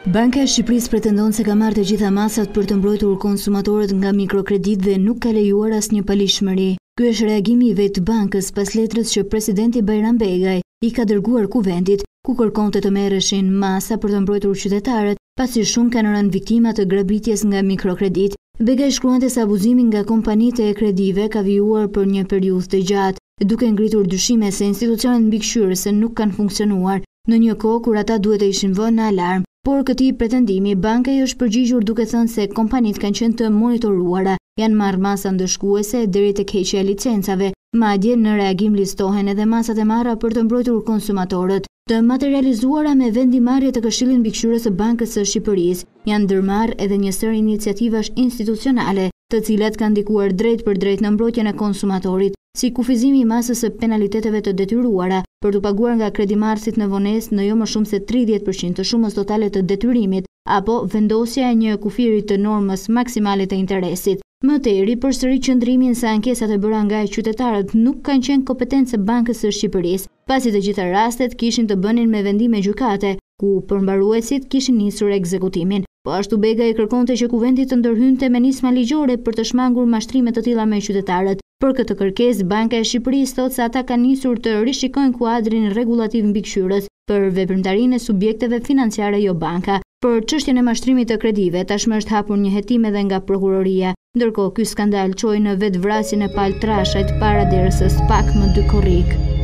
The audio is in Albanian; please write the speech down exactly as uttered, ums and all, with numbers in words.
Banka e Shqipërisë pretendon se ka marrë të gjitha masat për të mbrojtur konsumatorët nga mikrokredit dhe nuk ka lejuar asnjë palishmëri. Ky është reagimi i vetë bankës pas letrës që presidenti Bajram Begaj i ka dërguar Kuvendit, ku kërkonte të merreshin masa për të mbrojtur qytetarët, pasi shumë kanë rënë viktima të grabitjes nga mikrokredit. Begaj shkruante se abuzimi nga kompanitë e kredive ka vijuar për një periudhë të gjatë, duke ngritur dyshime se institucionet mbikëqyrëse nuk kanë funksionuar në një kohë kur ata duhet të ishin vënë në alarm. Por këtij pretendimi, banka i është përgjigjur duke thënë se kompanitë kanë qenë të monitoruara, janë marrë masa ndëshkuese deri tek heqja e licencave, madje në reagim listohen edhe masat e marra për të mbrojtur konsumatorët, të materializuara me vendimarrje të Këshillit Mbikëqyrës së Bankës së Shqipërisë. Janë ndërmarrë edhe një sër iniciativash institucionale, të cilat kanë ndikuar drejt për drejt në mbrojtjen e konsumatorit, si kufizimi i masës së penaliteteve të detyruara për të paguar nga kredimarrësit në vonesë në jo më shumë se tridhjetë përqind të shumës totale të detyrimit, apo vendosja e një kufiri të normës maksimale të interesit. Më tepër, përsëri qëndrimin se ankesat e bëra nga qytetarët nuk kanë qenë kompetencë e Bankës së Shqipërisë, pasi të gjitha rastet kishin të bënin me vendime gjykate, ku përmbaruesit kishin nisur ekzekutimin. Po ashtu Begaj kërkonte që Kuvendi të ndërhynte menisma ligjore për të shmangur mashtrime të tilla me qytetarët. Për këtë kërkesë, Banka e Shqipërisë thotë se ata kanë nisur të rishikojnë kuadrin rregullativ mbikëqyrës për veprimtarinë e subjekteve financiare jo banka. Për çështjen e mashtrimit të kredive, tashmë është hapur një hetim edhe nga prokuroria, ndërkohë ky skandal çoi në vetvrasjen e Pal Trashajt para derës së pak më dy korrik.